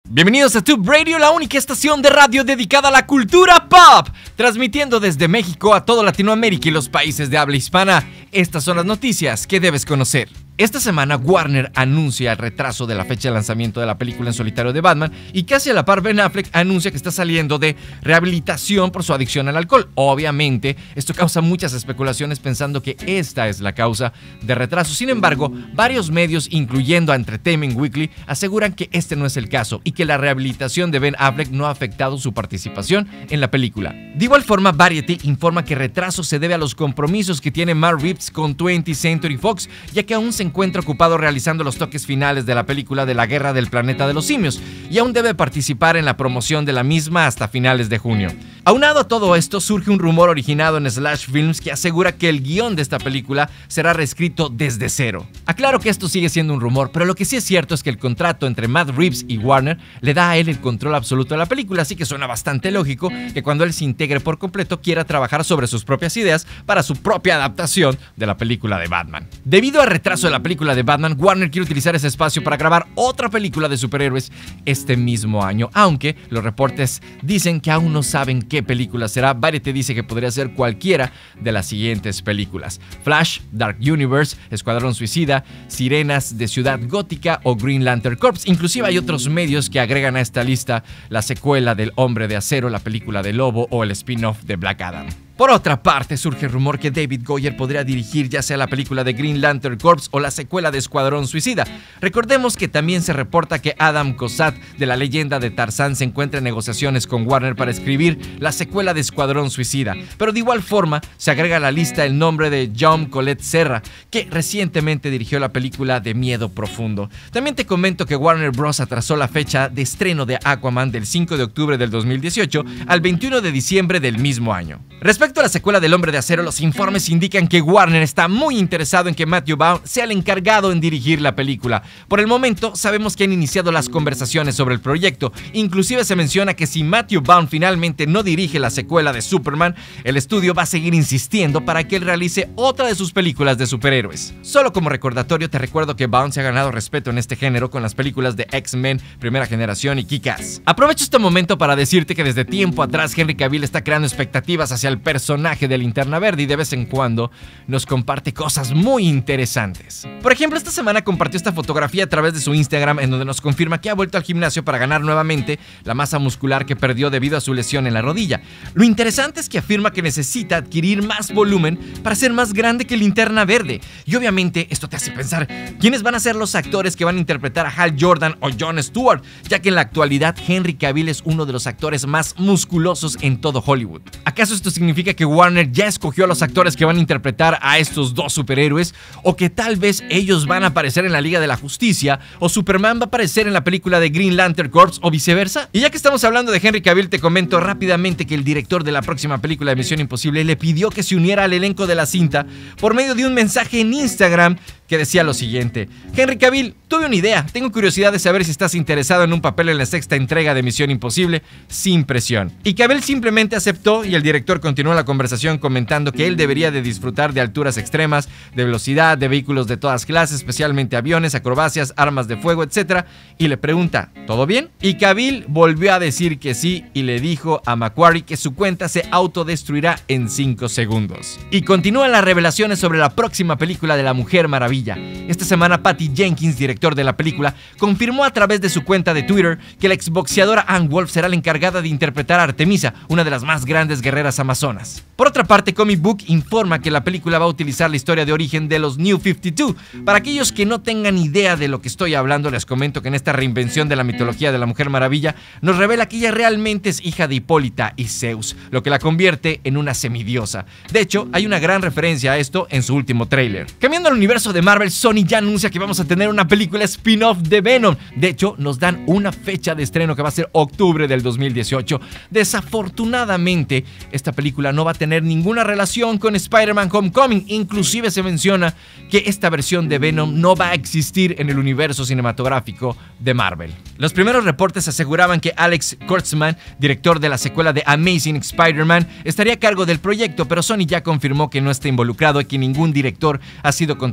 Bienvenidos a Tube Radio, la única estación de radio dedicada a la cultura pop, transmitiendo desde México a toda Latinoamérica y los países de habla hispana. Estas son las noticias que debes conocer. Esta semana Warner anuncia el retraso de la fecha de lanzamiento de la película en solitario de Batman y casi a la par Ben Affleck anuncia que está saliendo de rehabilitación por su adicción al alcohol. Obviamente, esto causa muchas especulaciones pensando que esta es la causa de retraso. Sin embargo, varios medios, incluyendo a Entertainment Weekly, aseguran que este no es el caso y que la rehabilitación de Ben Affleck no ha afectado su participación en la película. De igual forma, Variety informa que el retraso se debe a los compromisos que tiene Matt Reeves con 20th Century Fox, ya que aún se encuentra ocupado realizando los toques finales de la película de la Guerra del Planeta de los Simios y aún debe participar en la promoción de la misma hasta finales de junio. Aunado a todo esto, surge un rumor originado en Slash Films que asegura que el guión de esta película será reescrito desde cero. Aclaro que esto sigue siendo un rumor, pero lo que sí es cierto es que el contrato entre Matt Reeves y Warner le da a él el control absoluto de la película, así que suena bastante lógico que cuando él se integre por completo quiera trabajar sobre sus propias ideas para su propia adaptación de la película de Batman. Debido al retraso de la película de Batman, Warner quiere utilizar ese espacio para grabar otra película de superhéroes este mismo año, aunque los reportes dicen que aún no saben qué película será. Variety dice que podría ser cualquiera de las siguientes películas: Flash, Dark Universe, Escuadrón Suicida, Sirenas de Ciudad Gótica o Green Lantern Corps. Inclusive hay otros medios que agregan a esta lista la secuela del Hombre de Acero, la película de Lobo o el spin-off de Black Adam. Por otra parte, surge el rumor que David Goyer podría dirigir ya sea la película de Green Lantern Corps o la secuela de Escuadrón Suicida. Recordemos que también se reporta que Adam Cossatt de la leyenda de Tarzán se encuentra en negociaciones con Warner para escribir la secuela de Escuadrón Suicida, pero de igual forma se agrega a la lista el nombre de Jaume Collet Serra, que recientemente dirigió la película de Miedo Profundo. También te comento que Warner Bros. Atrasó la fecha de estreno de Aquaman del 5 de octubre del 2018 al 21 de diciembre del mismo año. Respecto a la secuela del Hombre de Acero, los informes indican que Warner está muy interesado en que Matthew Vaughn sea el encargado en dirigir la película. Por el momento, sabemos que han iniciado las conversaciones sobre el proyecto. Inclusive se menciona que si Matthew Vaughn finalmente no dirige la secuela de Superman, el estudio va a seguir insistiendo para que él realice otra de sus películas de superhéroes. Solo como recordatorio, te recuerdo que Vaughn se ha ganado respeto en este género con las películas de X-Men, Primera Generación y Kick-Ass. Aprovecho este momento para decirte que desde tiempo atrás Henry Cavill está creando expectativas hacia el personaje de Linterna Verde y de vez en cuando nos comparte cosas muy interesantes. Por ejemplo, esta semana compartió esta fotografía a través de su Instagram en donde nos confirma que ha vuelto al gimnasio para ganar nuevamente la masa muscular que perdió debido a su lesión en la rodilla. Lo interesante es que afirma que necesita adquirir más volumen para ser más grande que Linterna Verde. Y obviamente esto te hace pensar, ¿quiénes van a ser los actores que van a interpretar a Hal Jordan o Jon Stewart? Ya que en la actualidad Henry Cavill es uno de los actores más musculosos en todo Hollywood. ¿Acaso esto significa que Warner ya escogió a los actores que van a interpretar a estos dos superhéroes? ¿O que tal vez ellos van a aparecer en la Liga de la Justicia? ¿O Superman va a aparecer en la película de Green Lantern Corps o viceversa? Y ya que estamos hablando de Henry Cavill, te comento rápidamente que el director de la próxima película de Misión Imposible le pidió que se uniera al elenco de la cinta por medio de un mensaje en Instagram que decía lo siguiente: Henry Cavill, tuve una idea, tengo curiosidad de saber si estás interesado en un papel en la sexta entrega de Misión Imposible, sin presión. Y Cavill simplemente aceptó y el director continuó la conversación comentando que él debería de disfrutar de alturas extremas, de velocidad, de vehículos de todas clases, especialmente aviones, acrobacias, armas de fuego, etc. Y le pregunta, ¿todo bien? Y Cavill volvió a decir que sí y le dijo a Macquarie que su cuenta se autodestruirá en 5 segundos. Y continúan las revelaciones sobre la próxima película de la Mujer Maravilla. Esta semana Patty Jenkins, director de la película, confirmó a través de su cuenta de Twitter que la exboxeadora Anne Wolf será la encargada de interpretar a Artemisa, una de las más grandes guerreras amazonas. Por otra parte, Comic Book informa que la película va a utilizar la historia de origen de los New 52. Para aquellos que no tengan idea de lo que estoy hablando, les comento que en esta reinvención de la mitología de la Mujer Maravilla nos revela que ella realmente es hija de Hipólita y Zeus, lo que la convierte en una semidiosa. De hecho, hay una gran referencia a esto en su último tráiler. Cambiando al universo de Marvel, Sony ya anuncia que vamos a tener una película spin-off de Venom. De hecho, nos dan una fecha de estreno que va a ser octubre del 2018. Desafortunadamente, esta película no va a tener ninguna relación con Spider-Man Homecoming. Inclusive se menciona que esta versión de Venom no va a existir en el universo cinematográfico de Marvel. Los primeros reportes aseguraban que Alex Kurtzman, director de la secuela de Amazing Spider-Man, estaría a cargo del proyecto, pero Sony ya confirmó que no está involucrado y que ningún director ha sido contratado para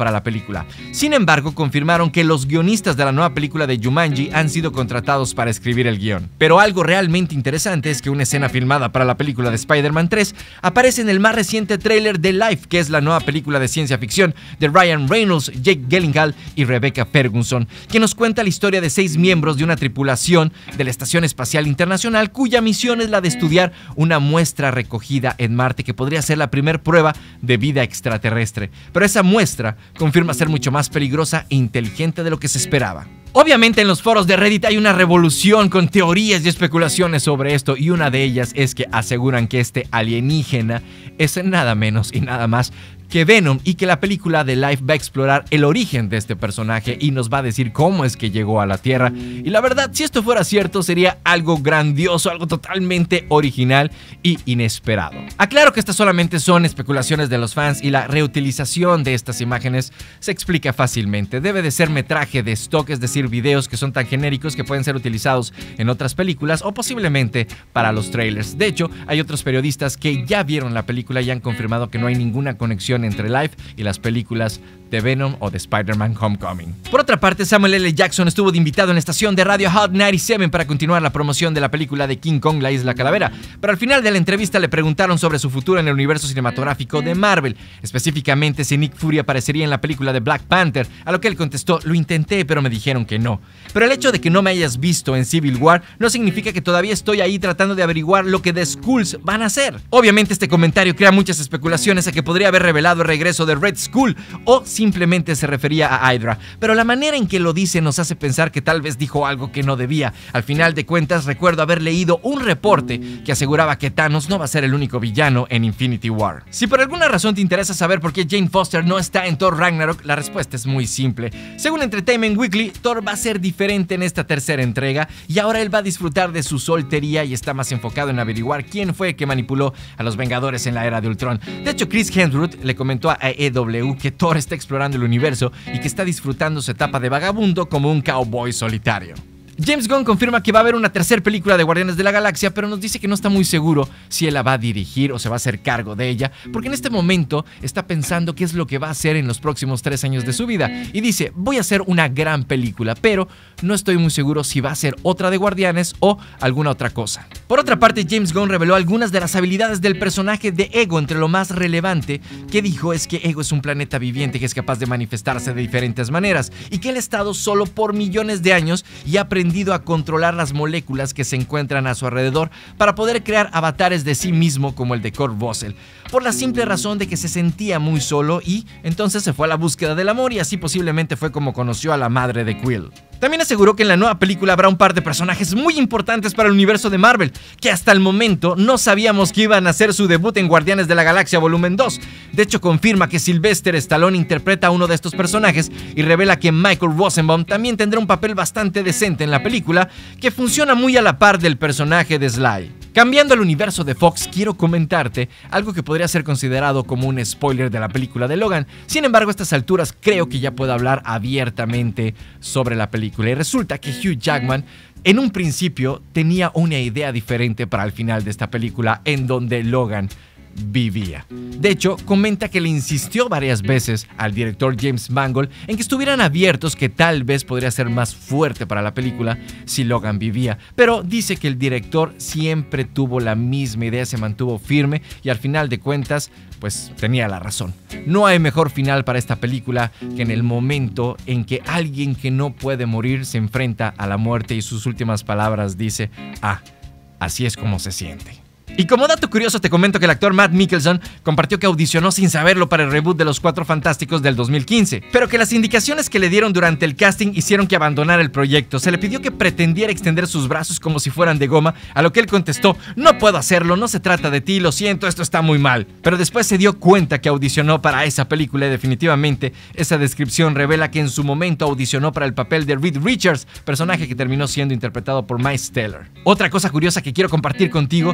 para la película. Sin embargo, confirmaron que los guionistas de la nueva película de Jumanji han sido contratados para escribir el guión. Pero algo realmente interesante es que una escena filmada para la película de Spider-Man 3 aparece en el más reciente tráiler de Life, que es la nueva película de ciencia ficción de Ryan Reynolds, Jake Gyllenhaal y Rebecca Ferguson, que nos cuenta la historia de 6 miembros de una tripulación de la Estación Espacial Internacional cuya misión es la de estudiar una muestra recogida en Marte que podría ser la primer prueba de vida extraterrestre. Pero esa muestra confirma ser mucho más peligrosa e inteligente de lo que se esperaba. Obviamente en los foros de Reddit hay una revolución con teorías y especulaciones sobre esto, y una de ellas es que aseguran que este alienígena es nada menos y nada más que Venom, y que la película de Life va a explorar el origen de este personaje y nos va a decir cómo es que llegó a la Tierra. Y la verdad, si esto fuera cierto, sería algo grandioso, algo totalmente original y inesperado. Aclaro que estas solamente son especulaciones de los fans y la reutilización de estas imágenes se explica fácilmente. Debe de ser metraje de stock, es decir, videos que son tan genéricos que pueden ser utilizados en otras películas o posiblemente para los trailers. De hecho, hay otros periodistas que ya vieron la película y han confirmado que no hay ninguna conexión entre Life y las películas de Venom o de Spider-Man Homecoming. Por otra parte, Samuel L. Jackson estuvo de invitado en la estación de radio Hot 97 para continuar la promoción de la película de King Kong, la Isla Calavera, pero al final de la entrevista le preguntaron sobre su futuro en el universo cinematográfico de Marvel, específicamente si Nick Fury aparecería en la película de Black Panther, a lo que él contestó: lo intenté, pero me dijeron que no. Pero el hecho de que no me hayas visto en Civil War no significa que todavía estoy ahí tratando de averiguar lo que The Skrulls van a hacer. Obviamente este comentario crea muchas especulaciones a que podría haber revelado el regreso de Red Skull o simplemente se refería a Hydra, pero la manera en que lo dice nos hace pensar que tal vez dijo algo que no debía. Al final de cuentas, recuerdo haber leído un reporte que aseguraba que Thanos no va a ser el único villano en Infinity War. Si por alguna razón te interesa saber por qué Jane Foster no está en Thor Ragnarok, la respuesta es muy simple. Según Entertainment Weekly, Thor va a ser diferente en esta tercera entrega y ahora él va a disfrutar de su soltería y está más enfocado en averiguar quién fue el que manipuló a los Vengadores en la era de Ultron. De hecho, Chris Hemsworth le comentó a AEW que Thor está explorando el universo y que está disfrutando su etapa de vagabundo como un cowboy solitario. James Gunn confirma que va a haber una tercera película de Guardianes de la Galaxia, pero nos dice que no está muy seguro si él la va a dirigir o se va a hacer cargo de ella, porque en este momento está pensando qué es lo que va a hacer en los próximos 3 años de su vida. Y dice: voy a hacer una gran película, pero no estoy muy seguro si va a ser otra de Guardianes o alguna otra cosa. Por otra parte, James Gunn reveló algunas de las habilidades del personaje de Ego. Entre lo más relevante que dijo es que Ego es un planeta viviente que es capaz de manifestarse de diferentes maneras y que él ha estado solo por millones de años y ha aprendido a controlar las moléculas que se encuentran a su alrededor para poder crear avatares de sí mismo como el de Kurt Russell, por la simple razón de que se sentía muy solo y entonces se fue a la búsqueda del amor, y así posiblemente fue como conoció a la madre de Quill. También aseguró que en la nueva película habrá un par de personajes muy importantes para el universo de Marvel, que hasta el momento no sabíamos que iban a hacer su debut en Guardianes de la Galaxia Volumen 2. De hecho, confirma que Sylvester Stallone interpreta a uno de estos personajes y revela que Michael Rosenbaum también tendrá un papel bastante decente en la película, que funciona muy a la par del personaje de Sly. Cambiando al universo de Fox, quiero comentarte algo que podría ser considerado como un spoiler de la película de Logan. Sin embargo, a estas alturas creo que ya puedo hablar abiertamente sobre la película. Y resulta que Hugh Jackman en un principio tenía una idea diferente para el final de esta película, en donde Logan vivía. De hecho, comenta que le insistió varias veces al director James Mangold en que estuvieran abiertos, que tal vez podría ser más fuerte para la película si Logan vivía, pero dice que el director siempre tuvo la misma idea, se mantuvo firme y al final de cuentas pues tenía la razón. No hay mejor final para esta película que en el momento en que alguien que no puede morir se enfrenta a la muerte y sus últimas palabras dice: ah, así es como se siente. Y como dato curioso te comento que el actor Matt Mikkelsen compartió que audicionó sin saberlo para el reboot de Los Cuatro Fantásticos del 2015, pero que las indicaciones que le dieron durante el casting hicieron que abandonara el proyecto. Se le pidió que pretendiera extender sus brazos como si fueran de goma, a lo que él contestó: no puedo hacerlo, no se trata de ti, lo siento, esto está muy mal. Pero después se dio cuenta que audicionó para esa película y definitivamente esa descripción revela que en su momento audicionó para el papel de Reed Richards, personaje que terminó siendo interpretado por Miles Teller. Otra cosa curiosa que quiero compartir contigo es algo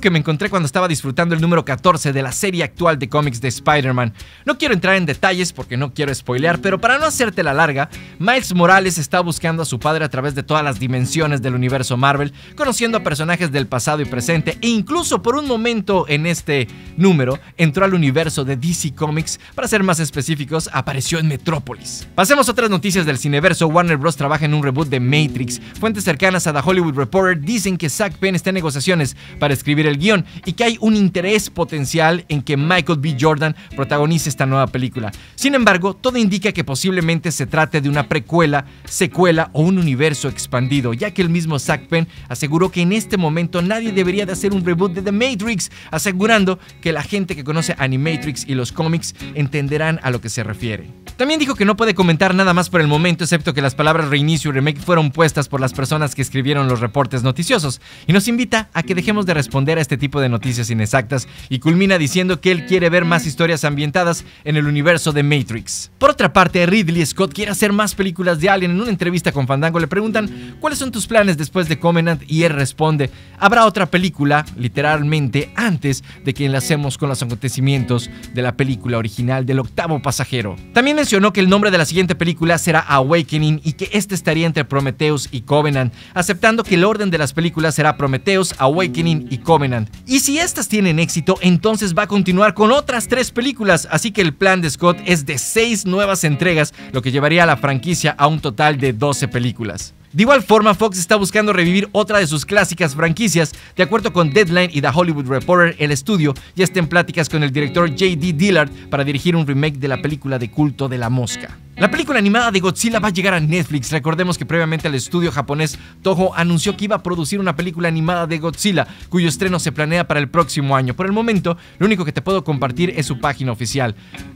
que me encontré cuando estaba disfrutando el número 14 de la serie actual de cómics de Spider-Man. No quiero entrar en detalles porque no quiero spoilear, pero para no hacerte la larga, Miles Morales está buscando a su padre a través de todas las dimensiones del universo Marvel, conociendo a personajes del pasado y presente, e incluso por un momento en este número entró al universo de DC Comics. Para ser más específicos, apareció en Metrópolis. Pasemos a otras noticias del cineverso. Warner Bros. Trabaja en un reboot de Matrix. Fuentes cercanas a The Hollywood Reporter dicen que Zack Penn está en negociaciones para escribir el guión y que hay un interés potencial en que Michael B. Jordan protagonice esta nueva película. Sin embargo, todo indica que posiblemente se trate de una precuela, secuela o un universo expandido, ya que el mismo Zack Penn aseguró que en este momento nadie debería de hacer un reboot de The Matrix, asegurando que la gente que conoce Animatrix y los cómics entenderán a lo que se refiere. También dijo que no puede comentar nada más por el momento, excepto que las palabras reinicio y remake fueron puestas por las personas que escribieron los reportes noticiosos, y nos invita a que dejemos de responder a este tipo de noticias inexactas, y culmina diciendo que él quiere ver más historias ambientadas en el universo de Matrix. Por otra parte, Ridley Scott quiere hacer más películas de Alien. En una entrevista con Fandango le preguntan ¿cuáles son tus planes después de Covenant? Y él responde: habrá otra película, literalmente, antes de que enlacemos con los acontecimientos de la película original del octavo pasajero. También mencionó que el nombre de la siguiente película será Awakening y que este estaría entre Prometheus y Covenant, aceptando que el orden de las películas será Prometheus, Awakening y Covenant. Y si estas tienen éxito, entonces va a continuar con otras 3 películas, así que el plan de Scott es de 6 nuevas entregas, lo que llevaría a la franquicia a un total de 12 películas. De igual forma, Fox está buscando revivir otra de sus clásicas franquicias. De acuerdo con Deadline y The Hollywood Reporter, el estudio ya está en pláticas con el director J.D. Dillard para dirigir un remake de la película de culto de La Mosca. La película animada de Godzilla va a llegar a Netflix. Recordemos que previamente el estudio japonés Toho anunció que iba a producir una película animada de Godzilla, cuyo estreno se planea para el próximo año. Por el momento, lo único que te puedo compartir es su página oficial,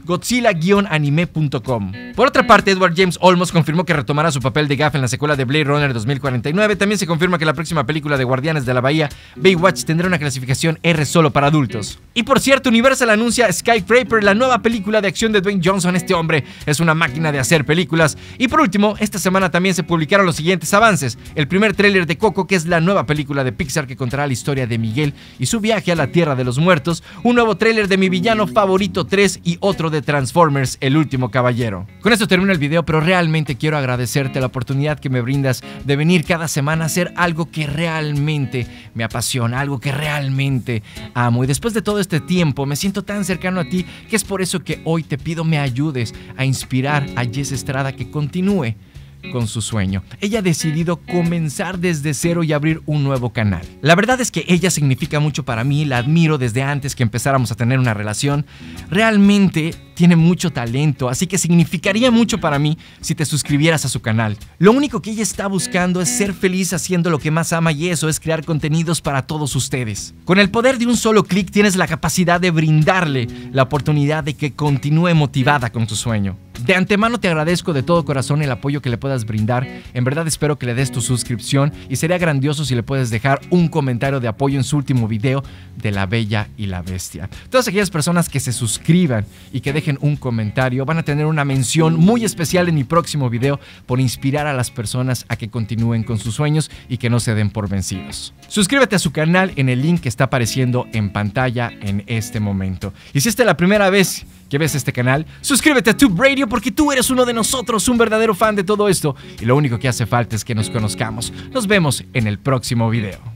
godzilla-anime.com. Por otra parte, Edward James Olmos confirmó que retomará su papel de Gaff en la secuela de Blade Runner 2049. También se confirma que la próxima película de Guardianes de la Bahía, Baywatch, tendrá una clasificación R solo para adultos. Y por cierto, Universal anuncia Skyscraper, la nueva película de acción de Dwayne Johnson. Este hombre es una máquina de hacer películas. Y por último, esta semana también se publicaron los siguientes avances: el primer tráiler de Coco, que es la nueva película de Pixar que contará la historia de Miguel y su viaje a la Tierra de los Muertos, un nuevo tráiler de Mi Villano Favorito 3 y otro de Transformers, El Último Caballero. Con esto termino el video, pero realmente quiero agradecerte la oportunidad que me brindas de venir cada semana a hacer algo que realmente me apasiona, algo que realmente amo. Y después de todo este tiempo me siento tan cercano a ti que es por eso que hoy te pido me ayudes a inspirar a Jess Estrada que continúe con su sueño. Ella ha decidido comenzar desde cero y abrir un nuevo canal. La verdad es que ella significa mucho para mí, la admiro desde antes que empezáramos a tener una relación. Realmente tiene mucho talento, así que significaría mucho para mí si te suscribieras a su canal. Lo único que ella está buscando es ser feliz haciendo lo que más ama, y eso es crear contenidos para todos ustedes. Con el poder de un solo clic tienes la capacidad de brindarle la oportunidad de que continúe motivada con tu sueño. De antemano te agradezco de todo corazón el apoyo que le puedas brindar. En verdad espero que le des tu suscripción y sería grandioso si le puedes dejar un comentario de apoyo en su último video de La Bella y la Bestia. Todas aquellas personas que se suscriban y que dejen un comentario van a tener una mención muy especial en mi próximo video por inspirar a las personas a que continúen con sus sueños y que no se den por vencidos. Suscríbete a su canal en el link que está apareciendo en pantalla en este momento. Y si esta es la primera vez que ves este canal, suscríbete a Tube Radio porque tú eres uno de nosotros, un verdadero fan de todo esto, y lo único que hace falta es que nos conozcamos. Nos vemos en el próximo video.